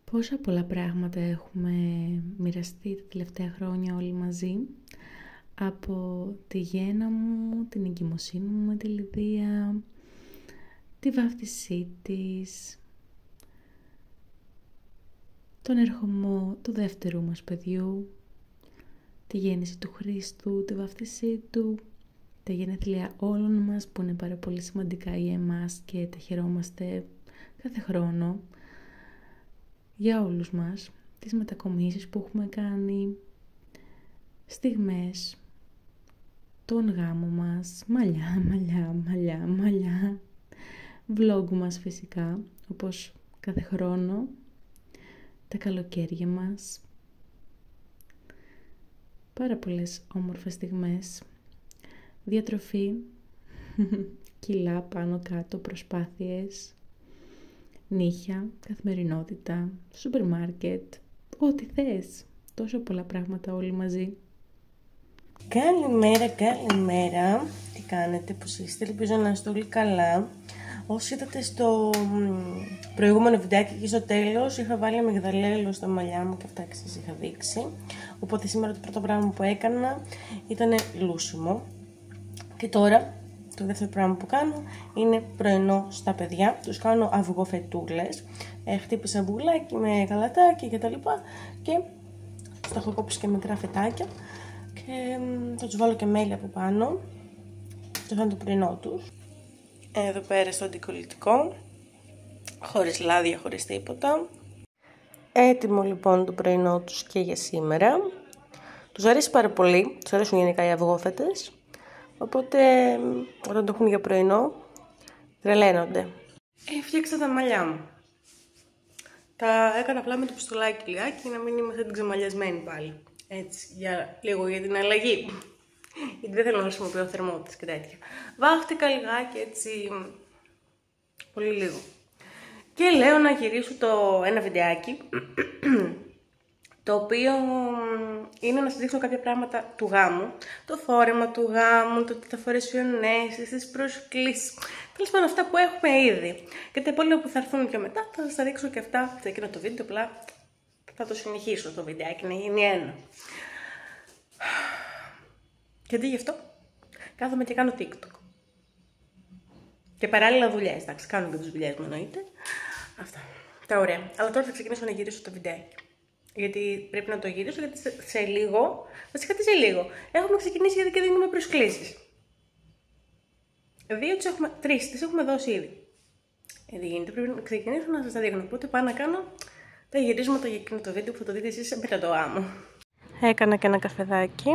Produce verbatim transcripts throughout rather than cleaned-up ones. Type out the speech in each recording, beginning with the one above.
Πόσα πολλά πράγματα έχουμε μοιραστεί τα τελευταία χρόνια όλοι μαζί. Από τη γέννα μου, την εγκυμοσύνη μου με τη Λιδία, τη βάφτισή της, τον ερχομό του δεύτερου μας παιδιού, τη γέννηση του Χρήστου, τη βάφτισή του, τα γενέθλια όλων μας που είναι πάρα πολύ σημαντικά για εμάς και τα χαιρόμαστε κάθε χρόνο για όλους μας, τις μετακομίσεις που έχουμε κάνει, στιγμές, τον γάμο μας, μαλλιά, μαλλιά, μαλλιά, μαλλιά, vlog μας φυσικά, όπως κάθε χρόνο, τα καλοκαίρια μας, πάρα πολλές όμορφες στιγμές, διατροφή, κιλά πάνω κάτω, προσπάθειες, νύχια, καθημερινότητα, σούπερ μάρκετ, ό,τι θες, τόσο πολλά πράγματα όλοι μαζί. Καλημέρα, καλημέρα. Τι κάνετε, πώς είστε? Ελπίζω να είστε όλοι καλά. Όσοι είδατε στο προηγούμενο βιντεάκι και στο τέλος, είχα βάλει αμυγδαλέλαιο στα μαλλιά μου και αυτά και σας είχα δείξει. Οπότε σήμερα το πρώτο πράγμα που έκανα ήταν λούσιμο. Και τώρα το δεύτερο πράγμα που κάνω είναι πρωινό στα παιδιά. Τους κάνω αυγοφετούλες. Ε, χτύπησα μπουλάκι με καλατάκι και τα λοιπά και τα έχω κόψει και μικρά φετάκια. Και θα τους βάλω και μέλι από πάνω. Και θα είναι το πρωινό τους. Εδώ πέρα στο αντικολλητικό, χωρίς λάδια, χωρίς τίποτα. Έτοιμο λοιπόν το πρωινό τους και για σήμερα. Τους αρέσει πάρα πολύ, τους αρέσουν γενικά οι αυγόφετες. Οπότε όταν το έχουν για πρωινό, τρελαίνονται. Ε, φτιάξα τα μαλλιά μου. Τα έκανα απλά με το πιστολάκι λιγάκι για να μην είμαι σαν την ξεμαλιασμένη πάλι. Έτσι, για λίγο για την αλλαγή. Γιατί δεν θέλω να χρησιμοποιώ θερμότητες και τέτοια. Βάφτηκα λιγάκι έτσι, πολύ λίγο. Και λέω να γυρίσω το ένα βιντεάκι, το οποίο είναι να σας δείχνω κάποια πράγματα του γάμου. Το φόρεμα του γάμου, το τι θα φορέσει ο Νέσης, τις προσκλήσεις. Τέλος πάντων αυτά που έχουμε ήδη. Και τα υπόλοιπα που θα έρθουν πιο μετά θα σας τα δείξω και αυτά σε εκείνο το βίντεο. Απλά θα το συνεχίσω το βιντεάκι να γίνει ένα. Και αντί γι' αυτό, κάθομαι και κάνω TikTok. Και παράλληλα δουλειές, εντάξει, κάνω και τις δουλειές μου εννοείται. Αυτά, τα ωραία. Αλλά τώρα θα ξεκινήσω να γυρίσω το βιντεάκι. Γιατί πρέπει να το γυρίσω, γιατί σε, σε λίγο, βασικά τι σε λίγο, έχουμε ξεκινήσει γιατί και δίνουμε προσκλήσεις. Δύο τις έχουμε, τρεις τις έχουμε δώσει ήδη. Γιατί γίνεται, πρέπει να ξεκινήσω να σας τα δείχνω. Οπότε πάω να κάνω τα γυρίσματα για εκείνο το βίντεο που θα το δείτε εσείς μετά το γάμο. Έκανα και ένα καφεδάκι.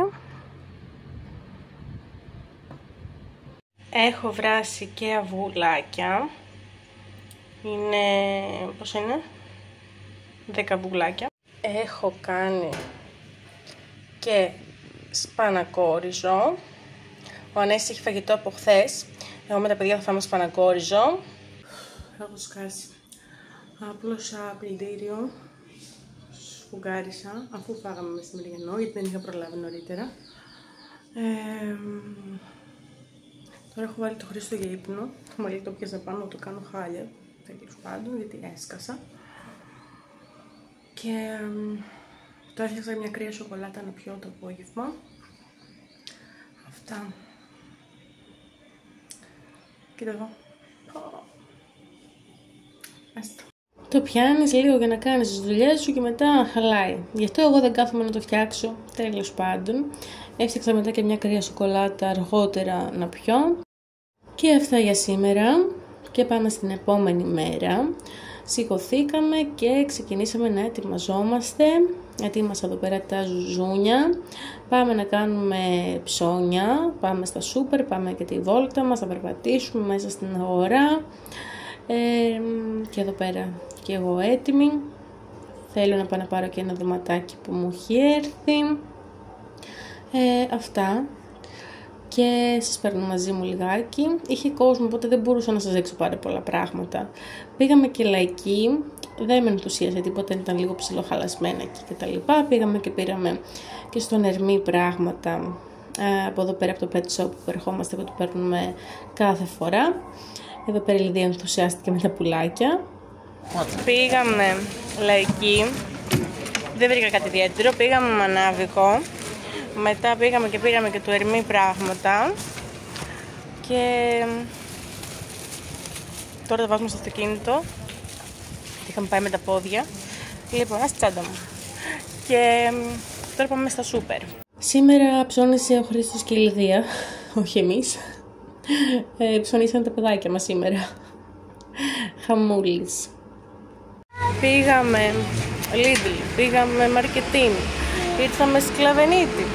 Έχω βράσει και αυγουλάκια. Είναι, πώς είναι, δέκα αυγουλάκια. Έχω κάνει και σπανακόριζο. Ο Ανέσης έχει φαγητό από χθες. Εγώ με τα παιδιά θα φάμε σπανακόριζο. Έχω σκάσει. Άπλωσα πλυντήριο. Σφουγγάρισα αφού φάγαμε μεσημεριανό, γιατί δεν είχα προλάβει νωρίτερα. Ε, τώρα έχω βάλει το Χρήστο για ύπνο. Το μαλλί το πιάσα πάνω, το κάνω χάλια. Τέλος πάντων, γιατί έσκασα. Και ε, τώρα έφτιαξα μια κρύα σοκολάτα να πιω το απόγευμα. Αυτά. Κοίτα εδώ. Άστα. Το πιάνεις λίγο για να κάνεις τις δουλειές σου και μετά χαλάει. Γι' αυτό εγώ δεν κάθομαι να το φτιάξω. Τέλος πάντων. Έφτιαξα μετά και μια κρύα σοκολάτα αργότερα να πιω. Και αυτά για σήμερα. Και πάμε στην επόμενη μέρα. Σηκωθήκαμε και ξεκινήσαμε να ετοιμαζόμαστε. Ετοίμασα εδώ πέρα τα ζουζούνια. Πάμε να κάνουμε ψώνια. Πάμε στα σούπερ, πάμε και τη βόλτα μας. Θα περπατήσουμε μέσα στην αγορά. Ε, και εδώ πέρα και εγώ έτοιμη. Θέλω να πάω να πάρω και ένα δωματάκι που μου έχει έρθει. Ε, αυτά. Και σας παίρνω μαζί μου λιγάκι. Είχε κόσμο, οπότε δεν μπορούσα να σας δείξω πάρα πολλά πράγματα. Πήγαμε και λαϊκή. Δεν με ενθουσίασε τίποτα, ήταν λίγο ψιλοχαλασμένα εκεί και τα λοιπά. Πήγαμε και πήραμε και στον Ερμή πράγματα. Ε, από εδώ πέρα από το pet shop που ερχόμαστε και το παίρνουμε κάθε φορά. Εδώ πέρα η Λιδία ενθουσιάστηκε με τα πουλάκια. Πήγαμε Λαϊκή, δεν βρήκα κάτι ιδιαίτερο, πήγαμε Μανάβικο, μετά πήγαμε και πήγαμε και του Ερμή πράγματα και τώρα θα βάζουμε στο αυτοκίνητο, είχαμε πάει με τα πόδια, λοιπόν, ας τσάντα μου και τώρα πάμε στα σούπερ. Σήμερα ψώνισε ο Χρήστος και η Λιδία, όχι εμείς, ε, ψωνίσαν τα παιδάκια μας σήμερα, χαμούλης. Πήγαμε Lidl, πήγαμε Μαρκετίν, ήρθαμε Σκλαβενίτη.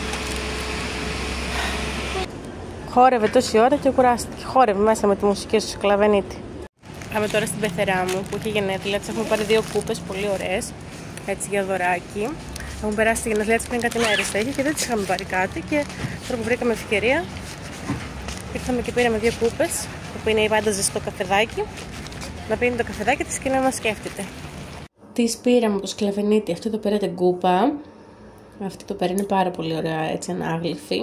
Χόρευε τόση ώρα και κουράστηκε. Χόρευε μέσα με τη μουσική στο Σκλαβενίτη. Πάμε τώρα στην πεθερά μου που έχει γενέθλια. Της έχουμε πάρει δύο κούπες πολύ ωραίες, έτσι για δωράκι. Έχουν περάσει τη γενέθλια της πριν κάτι μέρες θα είχε και δεν της είχαμε πάρει κάτι. Και τώρα που βρήκαμε ευκαιρία, ήρθαμε και πήραμε δύο κούπες που είναι η πάντα ζεστό καφεδάκι. Να πίνει το καφεδάκι της και να μας σκέφτεται. Της πήραμε το Σκλαβενίτη, αυτή εδώ πέρα την κούπα. Αυτή το πέρα είναι πάρα πολύ ωραία, έτσι ανάγλυφη.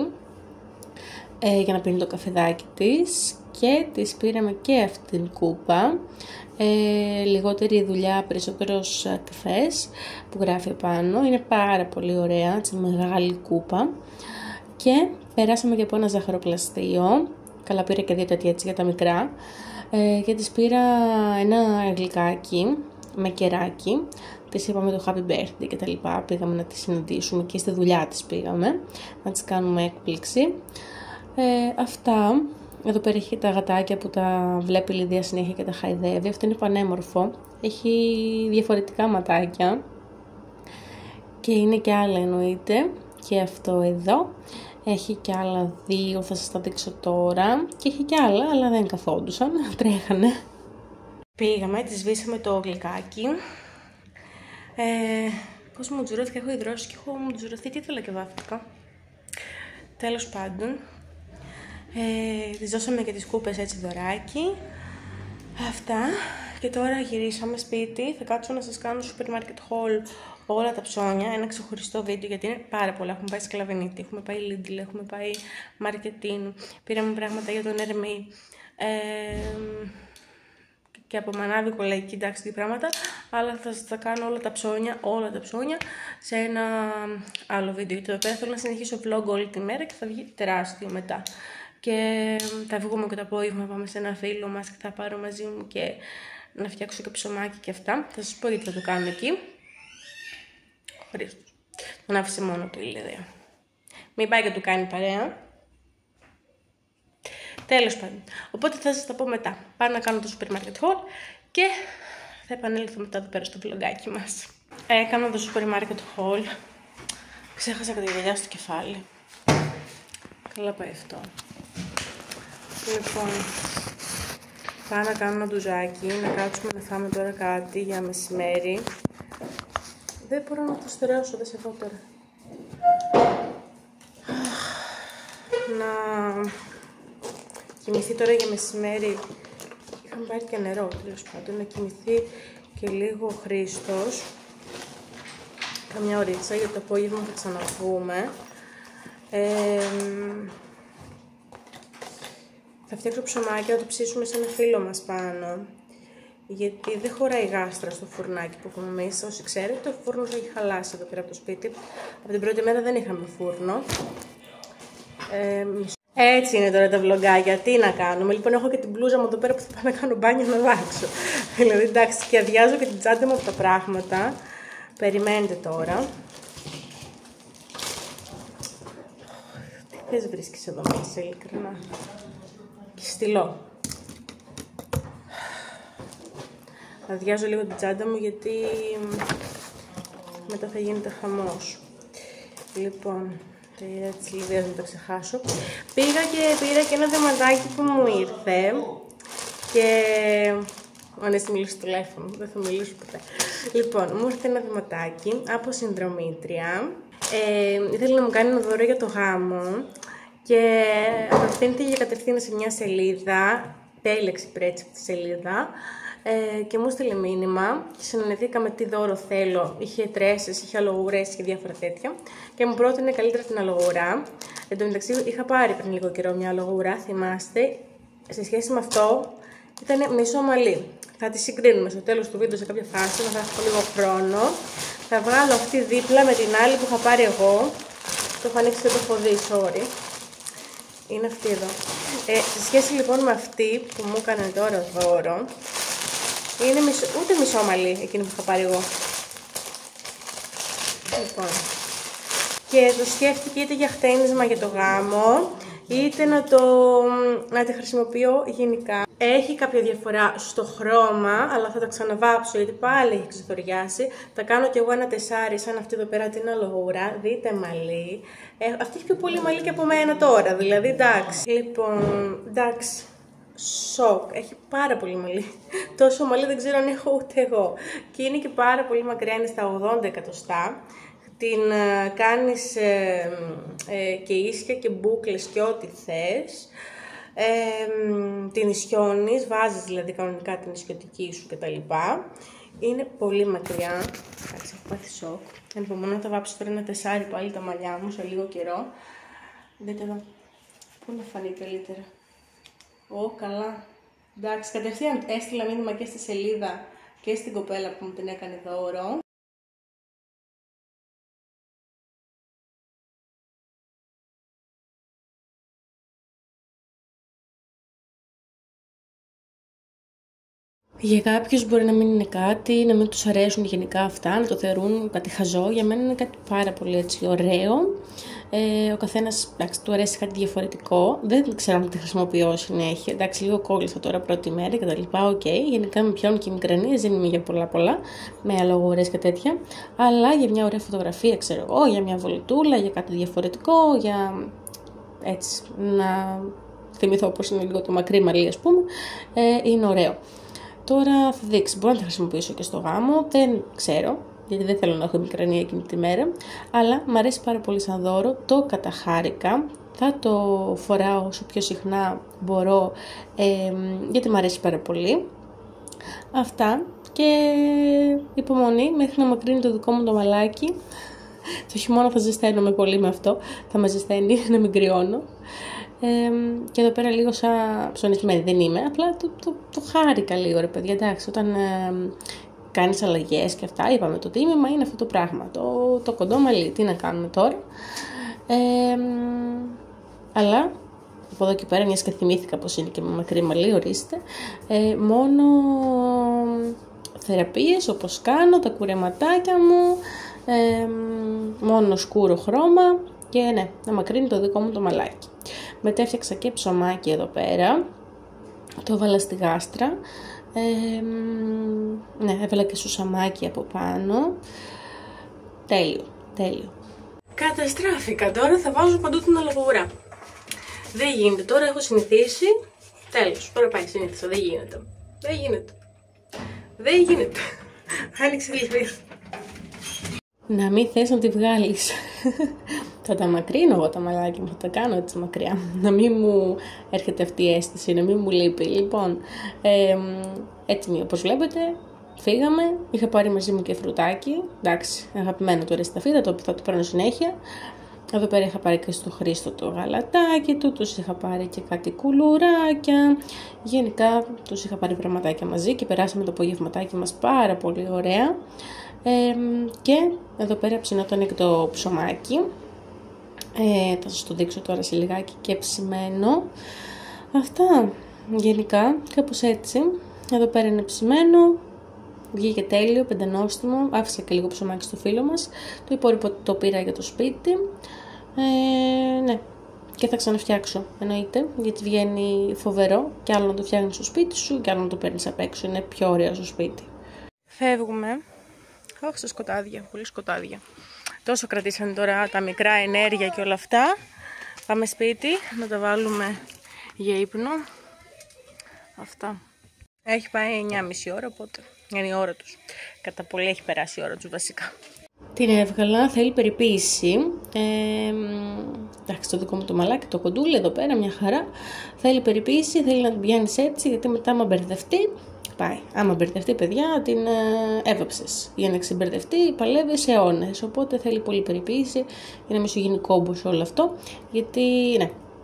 Ε, για να πίνει το καφεδάκι της. Και της πήραμε και αυτή την κούπα. Ε, λιγότερη δουλειά, περισσότερος καφές που γράφει πάνω. Είναι πάρα πολύ ωραία, έτσι μεγάλη κούπα. Και περάσαμε και από ένα ζαχαροπλαστείο. Καλά, πήρα και δύο τέτοια έτσι για τα μικρά. Ε, και της πήρα ένα γλυκάκι με κεράκι. Της είπαμε το happy birthday και τα λοιπά. Πήγαμε να τη συναντήσουμε και στη δουλειά της πήγαμε να της κάνουμε έκπληξη. Ε, αυτά. Εδώ πέρα έχει τα γατάκια που τα βλέπει η Λιδία συνέχεια και τα χαϊδεύει. Αυτό είναι πανέμορφο. Έχει διαφορετικά ματάκια. Και είναι και άλλα εννοείται. Και αυτό εδώ. Έχει και άλλα δύο, θα σας τα δείξω τώρα. Και έχει και άλλα, αλλά δεν καθόντουσαν. Τρέχανε. Πήγαμε, τη σβήσαμε το γλυκάκι. Ε, πώς μου τζουρώθηκε, έχω υδρώσει και έχω μου τζουρωθεί και ήθελα και βάφτηκα. Τέλος πάντων. Ε, της δώσαμε και τις κούπες έτσι δωράκι. Αυτά. Και τώρα γυρίσαμε σπίτι. Θα κάτσω να σας κάνω στο supermarket haul όλα τα ψώνια. Ένα ξεχωριστό βίντεο γιατί είναι πάρα πολλά. Έχουμε πάει Σκλαβενίτη, έχουμε πάει Lidl, έχουμε πάει Μαρκετίν. Πήραμε πράγματα για τον Ερμή. Ε, και από Μανάβικο, Λαϊκή, εντάξει, τι πράγματα. Αλλά θα σας τα κάνω όλα τα ψώνια, όλα τα ψώνια σε ένα άλλο βίντεο. Γιατί εδώ πέρα θέλω να συνεχίσω vlog όλη τη μέρα και θα βγει τεράστιο μετά. Και θα βγούμε και το απόγευμα, πάμε σε ένα φίλο μας και θα πάρω μαζί μου και να φτιάξω και ψωμάκι και αυτά. Θα σας πω γιατί θα το κάνω εκεί. Χωρίς τους. Τον άφησε μόνο του η Λιδία. Μην πάει και του κάνει παρέα. Τέλος πάντων. Οπότε θα σας τα πω μετά. Πάω να κάνω το supermarket haul και θα επανέλθω μετά εδώ πέρα στο vlogάκι μας. Έκανα το supermarket haul. Ξέχασα κατά τη γυαλιά στο κεφάλι. Καλά πάει αυτό. Λοιπόν, πάω να κάνω ένα ντουζάκι, να κάτσουμε να φάμε τώρα κάτι για μεσημέρι. Δεν μπορώ να το στερεώσω, δεν σε δω τώρα. Να κοιμηθεί τώρα για μεσημέρι. Είχαμε πάρει και νερό, τέλος πάντων. Να κοιμηθεί και λίγο ο Χρήστος. Καμιά ωρίτσα, για το απόγευμα θα ξαναβγούμε. Ε, θα φτιάξω ψωμάκι, να το ψήσουμε σε ένα φίλο μας πάνω. Γιατί δεν χωράει γάστρα στο φουρνάκι που έχουμε εμείς. Όσοι ξέρετε, ο φούρνος έχει χαλάσει εδώ πέρα από το σπίτι. Από την πρώτη μέρα δεν είχαμε φούρνο. Ε, έτσι είναι τώρα τα βλογκάκια. Τι να κάνουμε. Λοιπόν, έχω και την μπλούζα μου εδώ πέρα που θα πάω να κάνω μπάνιο να αλλάξω. Δηλαδή, εντάξει, και αδειάζω και την τσάντα μου από τα πράγματα. Περιμένετε τώρα. Τι θες βρίσκεις εδώ μέσα, ειλικρινά. Και στυλό. Αδειάζω λίγο την τσάντα μου γιατί μετά θα γίνεται χαμός. Λοιπόν, έτσι λίγο να το ξεχάσω. Πήγα και πήρα και ένα δεματάκι που μου ήρθε και... Αν έτσι μιλήσω στο τηλέφωνο, δεν θα μιλήσω ποτέ. Λοιπόν, μου ήρθε ένα δεματάκι από συνδρομήτρια. Ε, ήθελε να μου κάνει ένα δώρο για το γάμο και απευθύνεται για κατευθείαν σε μια σελίδα. Τέλεξε πρέτσι από τη σελίδα. Ε, και μου στείλε μήνυμα και συνεννοηθήκαμε τι δώρο θέλω. Είχε τρέσες, είχε αλογουρές και διάφορα τέτοια. Και μου πρότεινε καλύτερα την αλογουρά. Εν τω μεταξύ είχα πάρει πριν λίγο καιρό μια αλογουρά, θυμάστε. Σε σχέση με αυτό Ήταν μισό μαλλί. Θα τη συγκρίνουμε στο τέλος του βίντεο σε κάποια φάση, θα έχω λίγο χρόνο. Θα βγάλω αυτή δίπλα με την άλλη που είχα πάρει εγώ. Το έχω ανοίξει και το έχω δει, sorry. Είναι αυτή εδώ. Ε, σε σχέση λοιπόν με αυτή που μου έκανε τώρα δώρο, είναι μισο, ούτε μισό μαλλί εκείνη που είχα πάρει εγώ. Λοιπόν. Και το σκέφτηκε είτε για χτένισμα για το γάμο, είτε να, το, να τη χρησιμοποιώ γενικά. Έχει κάποια διαφορά στο χρώμα, αλλά θα τα ξαναβάψω γιατί πάλι έχει ξεθοριάσει. Θα κάνω κι εγώ ένα τεσάρι σαν αυτή εδώ πέρα την αλογούρα. Δείτε μαλλί. Ε, αυτή έχει πιο πολύ μαλλί και από μένα τώρα, δηλαδή εντάξει. Λοιπόν, εντάξει. Σοκ. Έχει πάρα πολύ μαλλί. Τόσο μαλλί δεν ξέρω αν έχω ούτε εγώ. Και είναι και πάρα πολύ μακριά, είναι στα ογδόντα εκατοστά. Την ε, κάνεις ε, ε, και ίσια και μπούκλες και ό,τι θες. Ε, την ισιώνεις, βάζεις δηλαδή κανονικά την ισιωτική σου κτλ. Είναι πολύ μακριά. Εντάξει, έχω πάθει σοκ. Ανυπομονώ να τα βάψω τώρα ένα τεσάρι πάλι τα μαλλιά μου σε λίγο καιρό. Δείτε εδώ. Πού να φανεί καλύτερα. Ω, καλά. Εντάξει, κατευθείαν έστειλα μήνυμα και στη σελίδα και στην κοπέλα που μου την έκανε δώρο. Για κάποιους μπορεί να μην είναι κάτι, να μην τους αρέσουν γενικά αυτά, να το θεωρούν κάτι χαζό. Για μένα είναι κάτι πάρα πολύ έτσι ωραίο. Ε, ο καθένας, εντάξει, του αρέσει κάτι διαφορετικό. Δεν ξέρω αν τη χρησιμοποιώ συνέχεια. Εντάξει, λίγο κόλλησα τώρα πρώτη μέρα και τα λοιπά. Οκ, okay. Γενικά με πιάνουν και μικρανίες, δεν είμαι για πολλά πολλά, με αλογορές και τέτοια. Αλλά για μια ωραία φωτογραφία, ξέρω εγώ, για μια βολτούλα, για κάτι διαφορετικό, για έτσι να θυμηθώ πώς είναι λίγο το μακρύ μαλλί, ας πούμε, ε, είναι ωραίο. Τώρα θα δείξει, μπορώ να τα χρησιμοποιήσω και στο γάμο, δεν ξέρω, γιατί δεν θέλω να έχω μικρανία εκείνη τη μέρα, αλλά μου αρέσει πάρα πολύ σαν δώρο, το καταχάρηκα, θα το φοράω όσο πιο συχνά μπορώ, ε, γιατί μου αρέσει πάρα πολύ. Αυτά και υπομονή μέχρι να μακρύνει το δικό μου το μαλάκι. Το χειμώνα θα ζεσταίνομαι πολύ με αυτό, θα με ζεσταίνει να μην κρυώνω. Ε, και εδώ πέρα λίγο σαν ψωνισμένη δεν είμαι, απλά το, το, το χάρηκα λίγο ρε παιδιά, εντάξει, όταν ε, κάνεις αλλαγές και αυτά, είπαμε το τίμημα είναι αυτό το πράγμα, το, το κοντό μαλλί, τι να κάνουμε τώρα. Ε, αλλά από εδώ και πέρα, μιας και θυμήθηκα πως είναι και με μακρύ μαλλί, ορίστε, ε, μόνο θεραπείες όπως κάνω, τα κουρεματάκια μου, ε, μόνο σκούρο χρώμα και ναι, να μακρύνει το δικό μου το μαλάκι. Μετά έφτιαξα και ψωμάκι εδώ πέρα, το έβαλα στη γάστρα, ε, ναι, έβαλα και σουσαμάκι από πάνω, τέλειο, τέλειο. Καταστράφηκα, τώρα θα βάζω παντού την αλογούρα. Δεν γίνεται, τώρα έχω συνηθίσει, τέλος, τώρα πάει συνήθισα, δεν γίνεται, δεν γίνεται, δεν γίνεται, άνοιξε λίγο. Να μην θες να τη βγάλεις. Θα τα μακρύνω εγώ τα μαλάκια μου, θα τα κάνω έτσι μακριά. Να μην μου έρχεται αυτή η αίσθηση, να μην μου λείπει. Λοιπόν, ε, έτσι όπως βλέπετε, φύγαμε. Είχα πάρει μαζί μου και φρουτάκι. Εντάξει, αγαπημένο το ρεσταφί, θα το, θα το παίρνω συνέχεια. Εδώ πέρα είχα πάρει και στο Χρήστο το γαλατάκι του, τους είχα πάρει και κάτι κουλουράκια. Γενικά τους είχα πάρει πραγματάκια μαζί και περάσαμε το απογευματάκι μας πάρα πολύ ωραία. Ε, και εδώ πέρα ψινόταν και το ψωμάκι. Ε, θα σας το δείξω τώρα σε λιγάκι και ψημένο. Αυτά γενικά κάπως έτσι. Εδώ πέρα είναι ψημένο. Βγήκε τέλειο, πεντανόστιμο. Άφησα και λίγο ψωμάκι στο φίλο μας. Το υπόλοιπο το πήρα για το σπίτι. Ε, ναι. Και θα ξαναφτιάξω, εννοείται, γιατί βγαίνει φοβερό. Και άλλο να το φτιάχνεις στο σπίτι σου και άλλο να το παίρνεις απ' έξω. Είναι πιο ωραίο στο σπίτι. Φεύγουμε. Όχι στα σκοτάδια, πολύ σκοτάδια. Τόσο κρατήσαν τώρα τα μικρά ενέργεια και όλα αυτά. Πάμε σπίτι, να τα βάλουμε για ύπνο. Αυτά. Έχει πάει εννιά και μισή ώρα, οπότε είναι η ώρα τους. Κατά πολύ έχει περάσει η ώρα τους βασικά. Την έβγαλα, θέλει περιποίηση. Ε, εντάξει, το δικό μου το μαλάκι, το κοντούλι εδώ πέρα, μια χαρά. Θέλει περιποίηση, θέλει να την πιάνεις έτσι, γιατί μετά άμα μπερδευτεί, πάει. Άμα μπερδευτεί, παιδιά, την ε, έβαψες. Για να ξεμπερδευτεί, παλεύεις αιώνες. Οπότε θέλει πολύ περιποίηση για να μην σου γίνει κόμπος όλο αυτό. Γιατί, ναι,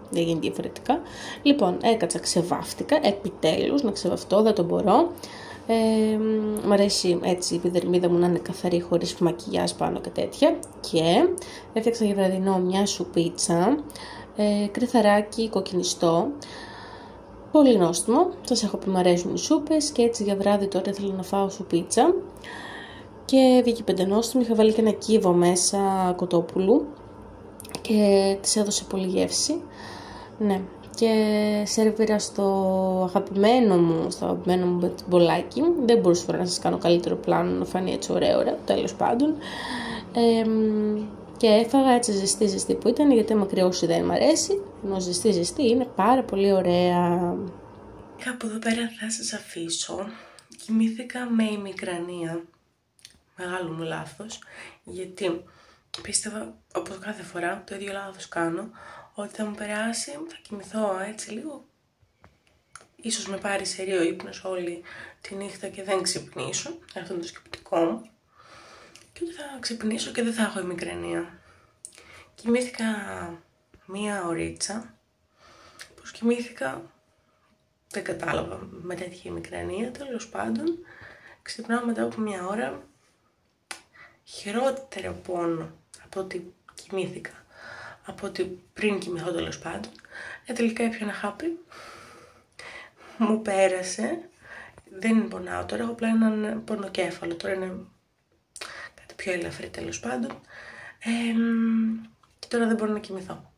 δεν γίνει διαφορετικά. Λοιπόν, έκατσα, ξεβάφτηκα, επιτέλους να ξεβαφτώ, δεν το μπορώ. Ε, μ' αρέσει έτσι η επιδερμίδα μου να είναι καθαρή, χωρίς μακιγιάζ πάνω και τέτοια. Και έφτιαξα για βραδινό μια σουπίτσα, ε, κρυθαράκι κοκκινιστό, πολύ νόστιμο. Σας έχω πει μ' αρέσουν οι σούπες και έτσι για βράδυ τώρα ήθελα να φάω σουπίτσα. Και βγήκε πεντενόστιμη, είχα βάλει και ένα κύβο μέσα κοτόπουλου και της έδωσε πολύ γεύση. Ναι. Και σερβίρα στο αγαπημένο μου, στο αγαπημένο μου μπολάκι. Δεν μπορούσα να σας κάνω καλύτερο πλάνο να φανεί έτσι ωραίο, ωραίο, τέλος πάντων. Ε, και έφαγα έτσι ζεστή ζεστή που ήταν, γιατί μακριώσει δεν μ' αρέσει, ενώ ζεστή ζεστή είναι πάρα πολύ ωραία. Κάπου εδώ πέρα θα σας αφήσω. Κοιμήθηκα με ημικρανία. Μεγάλο μου λάθος, γιατί πίστευα, όπως κάθε φορά, το ίδιο λάθος κάνω, ότι θα μου περάσει, θα κοιμηθώ έτσι λίγο, ίσως με πάρει σερίο ύπνος όλη τη νύχτα και δεν ξυπνήσω, αυτό είναι το σκεπτικό μου, και ότι θα ξυπνήσω και δεν θα έχω ημικρανία. Κοιμήθηκα μία ωρίτσα, πως κοιμήθηκα, δεν κατάλαβα με τέτοια ημικρανία, τέλος πάντων, ξυπνάω μετά από μία ώρα, χειρότερο πόνο από ότι κοιμήθηκα, από ότι πριν κοιμηθώ τέλος πάντων. Ε, τελικά έπια ένα χάπι, μου πέρασε, δεν πονάω τώρα, έχω απλά έναν πονοκέφαλο, τώρα είναι κάτι πιο ελαφρύ τέλος πάντων. Ε, και τώρα δεν μπορώ να κοιμηθώ.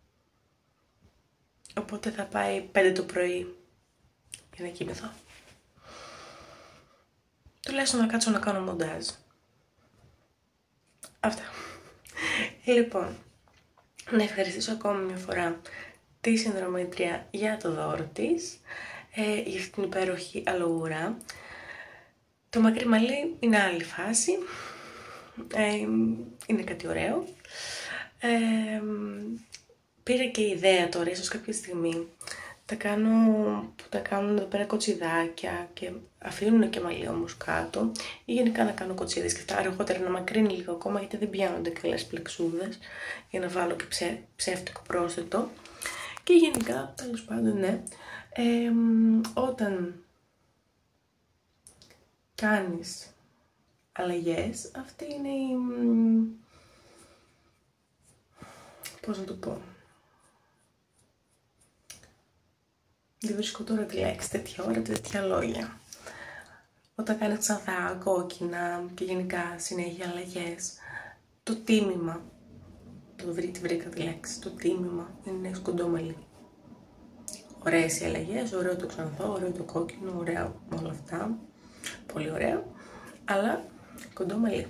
Οπότε θα πάει πέντε το πρωί για να κοιμηθώ. Τουλάχιστον να κάτσω να κάνω μοντάζ. Αυτά. Λοιπόν, να ευχαριστήσω ακόμη μια φορά τη συνδρομήτρια για το δώρο της, ε, για αυτήν την υπέροχη αλογουρά. Το μακρύ μαλλί είναι άλλη φάση, ε, είναι κάτι ωραίο. Ε, πήρα και ιδέα τώρα, ίσως κάποια στιγμή, τα κάνω, που τα κάνουν εδώ πέρα κοτσιδάκια και αφήνουν και μαλλί όμως κάτω, ή γενικά να κάνω κοτσίδες και αυτά, αργότερα να μακρύνει λίγο ακόμα, γιατί δεν πιάνονται καλές πλεξούδες, για να βάλω και ψε, ψεύτικο πρόσθετο. Και γενικά, τέλος πάντων, ναι, ε, όταν κάνεις αλλαγές, αυτή είναι η, πώς να το πω, δεν βρίσκω τώρα τη λέξη, τέτοια ώρα, τέτοια λόγια. Όταν κάνεις ξανθά, κόκκινα και γενικά συνέχεια αλλαγές, το τίμημα, το βρει, τη βρήκα τη λέξη, το τίμημα είναι να έχεις κοντό μαλλί. Ωραίες οι αλλαγές, ωραίο το ξανθό, ωραίο το κόκκινο, ωραίο όλα αυτά, πολύ ωραίο, αλλά κοντό μαλλί.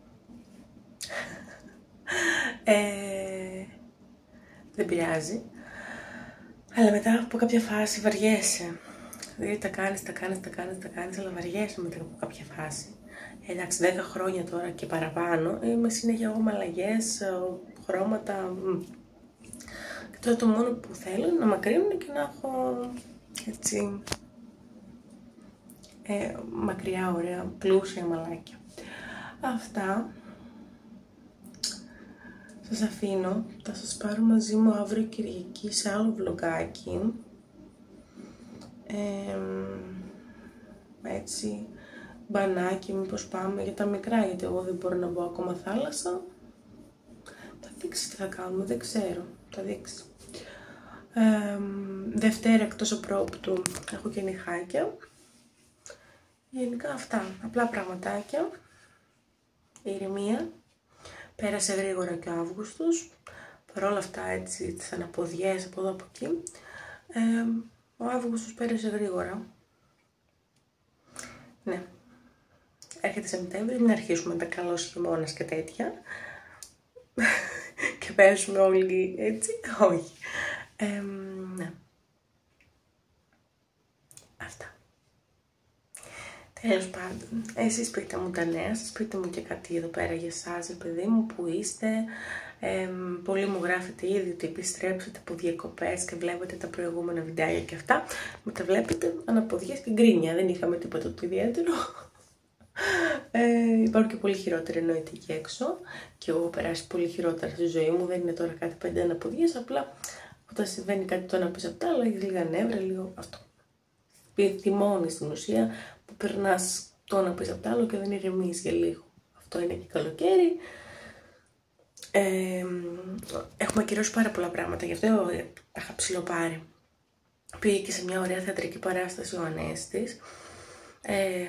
ε, δεν πειράζει. Αλλά μετά από κάποια φάση βαριέσαι. Δηλαδή τα κάνεις, τα κάνεις, τα κάνεις, τα κάνεις, αλλά βαριέσαι μετά από κάποια φάση. Ε, εντάξει, δέκα χρόνια τώρα και παραπάνω, είμαι συνέχεια εγώ με αλλαγές, χρώματα. Και τώρα το μόνο που θέλω είναι να μακρύνουν και να έχω έτσι ε, μακριά, ωραία, πλούσια μαλάκια. Αυτά. Σας αφήνω, θα σας πάρω μαζί μου αύριο Κυριακή σε άλλο βλογάκι. Ε, έτσι, μπανάκι, μήπως πάμε για τα μικρά, γιατί εγώ δεν μπορώ να μπω ακόμα θάλασσα. Θα δείξει τι θα κάνουμε, δεν ξέρω, θα δείξει. Ε, Δευτέρα εκτός απρόπτου έχω και νυχάκια. Γενικά αυτά, απλά πραγματάκια, ηρεμία. Πέρασε γρήγορα και ο Αύγουστος, παρόλα αυτά έτσι τις αναποδιές από εδώ από εκεί, ε, ο Αύγουστος πέρασε γρήγορα. Ναι, έρχεται Σεπτέμβρη, μην αρχίσουμε τα καλός χειμώνας και τέτοια και πέσουμε όλοι έτσι, όχι. Ε, ναι. Αυτά. Τέλος πάντων, εσείς πείτε μου τα νέα σας, πείτε μου και κάτι εδώ πέρα για εσάς, παιδί μου, που είστε. Ε, πολλοί μου γράφετε ήδη ότι επιστρέψετε από διακοπές και βλέπετε τα προηγούμενα βιντεάκια και αυτά. Με τα βλέπετε αναποδιές και γκρίνια, δεν είχαμε τίποτα το ιδιαίτερο. Ε, υπάρχουν και πολύ χειρότερα εννοείται εκεί έξω και εγώ έχω περάσει πολύ χειρότερα στη ζωή μου, δεν είναι τώρα κάτι πέντε αναποδιές, απλά Όταν συμβαίνει κάτι το ένα πίσω από το άλλο, έχεις λίγα νεύρα, λίγο αυτό. Θυμώνει στην ουσία που περνάς το ένα πίσω από το άλλο και δεν ηρεμείς για λίγο. Αυτό είναι και καλοκαίρι. Ε, έχουμε ακυρώσει πάρα πολλά πράγματα, γι' αυτό τα είχα ψιλοπάρει. Πήγε και σε μια ωραία θεατρική παράσταση ο Ανέστης. Ε,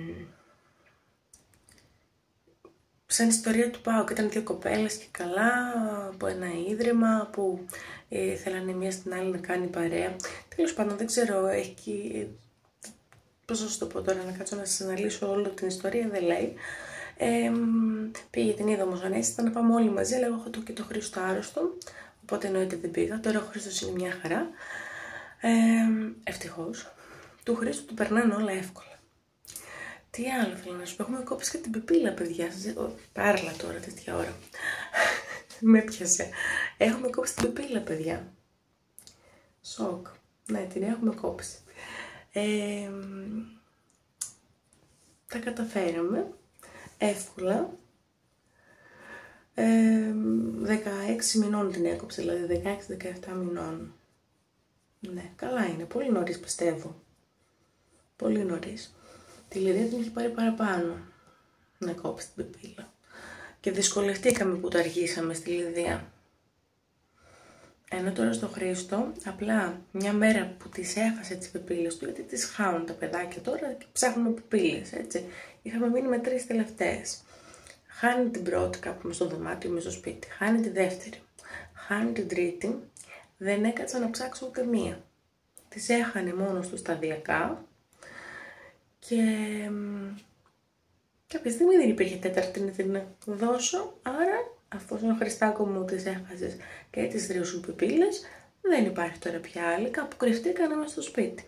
σαν ιστορία του ΠΑΟΚ, ήταν δύο κοπέλες και καλά από ένα ίδρυμα που ε, θέλανε μία στην άλλη να κάνει παρέα. Τέλος πάντων, δεν ξέρω, έχει... πώς θα σου το πω τώρα, να κάτσω να σας αναλύσω όλη την ιστορία, δεν λέει. Ε, πήγε την είδα όμως ο Ανέστης, ήταν να πάμε όλοι μαζί, αλλά εγώ έχω το και το Χρήστο άρρωστο, οπότε εννοείται δεν πήγα. Τώρα ο Χρήστος είναι μια χαρά. Ε, ευτυχώς. Του Χρήστου του περνάνε όλα εύκολα. Τι άλλο θέλω να σου πω, έχουμε κόψει και την πιπίλα, παιδιά. Πάρλα τώρα, τέτοια ώρα. Με πιάσε. Έχουμε κόψει την πιπίλα, παιδιά. Σοκ. Ναι, την έχουμε κόψει. Ε, τα καταφέραμε. Εύκολα. Ε, δεκαέξι μηνών την έκοψε, δηλαδή δεκαέξι δεκαεπτά μηνών. Ναι, καλά είναι. Πολύ νωρίς πιστεύω. Πολύ νωρίς. Τη Λιδία την έχει πάρει παραπάνω να κόψει την πιπίλα. Και δυσκολευτήκαμε που το αργήσαμε στη Λιδία. Ενώ τώρα στο Χρήστο, απλά μια μέρα που τις έχασε τις πιπίλες του, γιατί τις χάουν τα παιδάκια τώρα και ψάχνουμε πιπίλες, έτσι. Είχαμε μείνει με τρεις τελευταίες. Χάνει την πρώτη κάπου μες στο δωμάτιο, μες στο σπίτι. Χάνει τη δεύτερη. Χάνει την τρίτη. Δεν έκατσα να ψάξω ούτε μία. Τις έχανε μόνος του σταδιακά. Και κάποια στιγμή δεν υπήρχε τέταρτη να την δώσω, άρα αφού ο Χριστάκο μου τις έχασες και τις τρεις σου πιπίλες, δεν υπάρχει τώρα πια άλλη, κάπου κρυφτήκανε μες στο σπίτι.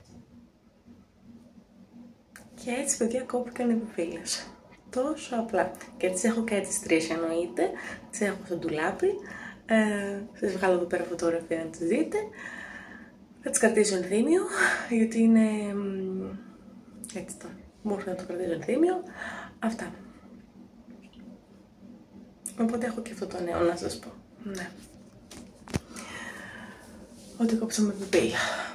Και έτσι, παιδιά, κόπηκαν οι πιπίλες. Τόσο απλά. Και τις έχω και τις τρεις εννοείται, τις έχω στο ντουλάπι, ε, σας βγάλω εδώ πέρα φωτογραφία να τις δείτε. Θα τις κρατήσω ενθύμιο, γιατί είναι... έτσι το. Μου ήρθε να το κρατήσω ενθύμιο. Αυτά. Οπότε έχω και αυτό το νέο να σας πω. Ναι. Ότι κόψαμε πιπίλα.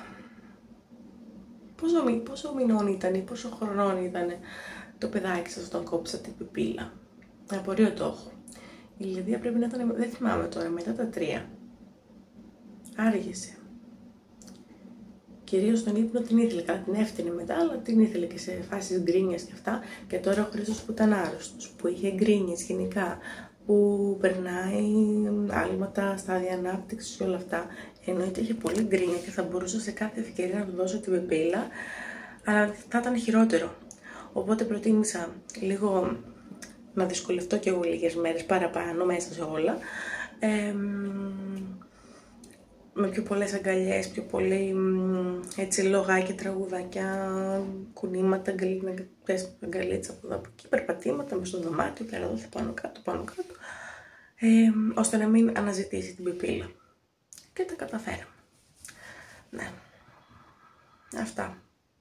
Πόσο, πόσο μηνών ήτανε, πόσο χρονών ήτανε το παιδάκι σας όταν κόψατε πιπίλα. Απορίο το έχω. Η Λιδία πρέπει να ήταν, δεν θυμάμαι τώρα, μετά τα τρία. Άργησε. Κυρίως τον ύπνο την ήθελε, καλά την έφτιανε μετά, αλλά την ήθελε και σε φάσεις γκρίνιας και αυτά. Και τώρα ο Χρήστος που ήταν άρρωστος, που είχε γκρίνιες γενικά, που περνάει άλματα, στάδια ανάπτυξης και όλα αυτά. Εννοείται είχε πολύ γκρίνια και θα μπορούσα σε κάθε ευκαιρία να του δώσω την πιπίλα, αλλά θα ήταν χειρότερο. Οπότε προτίμησα λίγο να δυσκολευτώ κι εγώ λίγες μέρες παραπάνω μέσα σε όλα. Ε, με πιο πολλές αγκαλιές, πιο πολύ έτσι λογάκια, τραγουδάκια, κουνήματα, αγκαλίτσα από εδώ από εκεί, περπατήματα μες στο δωμάτιο, πέρα εδώ, πάνω κάτω, πάνω κάτω, ε, ώστε να μην αναζητήσει την πιπίλα. Και τα καταφέραμε. Ναι. Αυτά.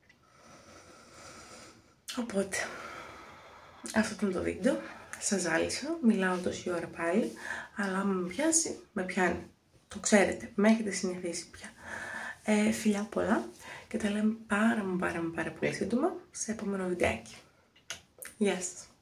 Οπότε, αυτό ήταν το βίντεο. Σας ζάλισα, μιλάω τόση ώρα πάλι, αλλά άμα με πιάσει, με πιάνει. Το ξέρετε, με έχετε συνηθίσει πια. Ε, φιλιά πολλά και τα λέμε πάρα πάρα πάρα πολύ σύντομα σε επόμενο βιντεάκι. Γεια σας.